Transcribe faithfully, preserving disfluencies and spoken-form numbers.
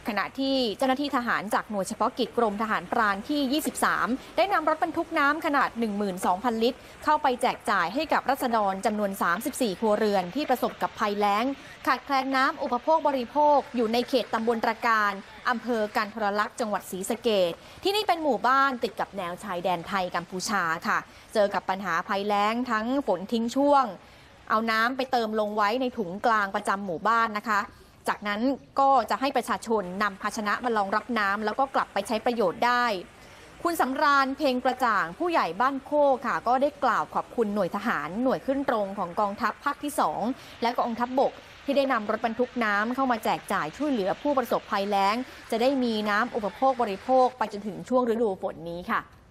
ขณะที่เจ้าหน้าที่ทหารจากหน่วยเฉพาะกิจกรมทหารพรานที่ ยี่สิบสาม ได้นำรถบรรทุกน้ำขนาด หนึ่งหมื่นสองพัน ลิตรเข้าไปแจกจ่ายให้กับราษฎรจำนวน สามสิบสี่ ครัวเรือนที่ประสบกับภัยแล้งขาดแคลนน้ำอุปโภคบริโภคอยู่ในเขตตำบลตระการอำเภอกันทรลักษณ์จังหวัดศรีสะเกษที่นี่เป็นหมู่บ้านติดกับแนวชายแดนไทยกัมพูชาค่ะเจอกับปัญหาภัยแล้งทั้งฝนทิ้งช่วงเอาน้ำไปเติมลงไว้ในถุงกลางประจำหมู่บ้านนะคะจากนั้นก็จะให้ประชาชนนำภาชนะมารองรับน้ำแล้วก็กลับไปใช้ประโยชน์ได้คุณสำราญเพ็งกระจ่างผู้ใหญ่บ้านโคกค่ะก็ได้กล่าวขอบคุณหน่วยทหารหน่วยขึ้นตรงของกองทัพภาคที่สองและกองทัพบกที่ได้นำรถบรรทุกน้ำเข้ามาแจกจ่ายช่วยเหลือผู้ประสบภัยแล้งจะได้มีน้ำอุปโภคบริโภคไปจนถึงช่วงฤดูฝนนี้ค่ะ